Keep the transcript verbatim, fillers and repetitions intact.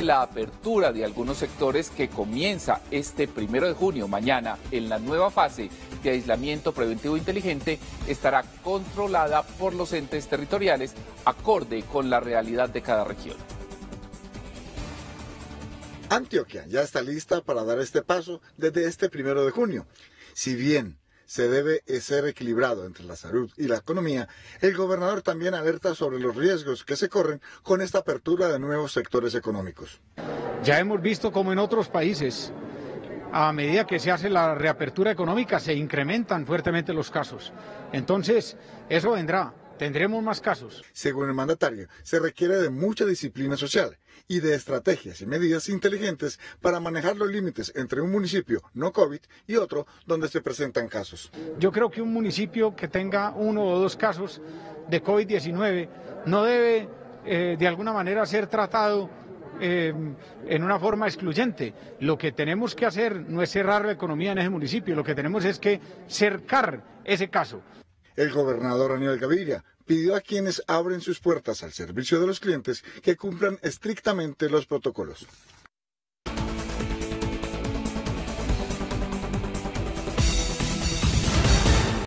la apertura de algunos sectores que comienza este primero de junio, mañana, en la nueva fase de aislamiento preventivo inteligente, estará controlada por los entes territoriales, acorde con la realidad de cada región. Antioquia ya está lista para dar este paso desde este primero de junio. Si bien se debe ser equilibrado entre la salud y la economía, el gobernador también alerta sobre los riesgos que se corren con esta apertura de nuevos sectores económicos. Ya hemos visto cómo en otros países, a medida que se hace la reapertura económica, se incrementan fuertemente los casos. Entonces, eso vendrá. Tendremos más casos. Según el mandatario, se requiere de mucha disciplina social y de estrategias y medidas inteligentes para manejar los límites entre un municipio no COVID y otro donde se presentan casos. Yo creo que un municipio que tenga uno o dos casos de COVID diecinueve no debe eh, de alguna manera ser tratado eh, en una forma excluyente. Lo que tenemos que hacer no es cerrar la economía en ese municipio, lo que tenemos es que cercar ese caso. El gobernador Aníbal Gaviria pidió a quienes abren sus puertas al servicio de los clientes que cumplan estrictamente los protocolos.